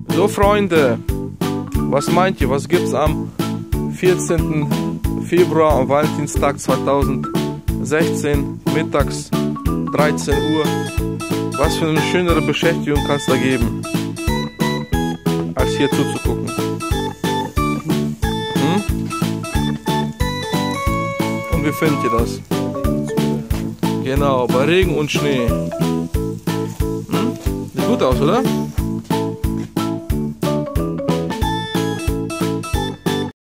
So Freunde, was meint ihr, was gibt's am 14. Februar, am Valentinstag 2016, mittags 13 Uhr? Was für eine schönere Beschäftigung kann es da geben, als hier zuzugucken? Und wie findet ihr das? Genau, bei Regen und Schnee. Sieht gut aus, oder?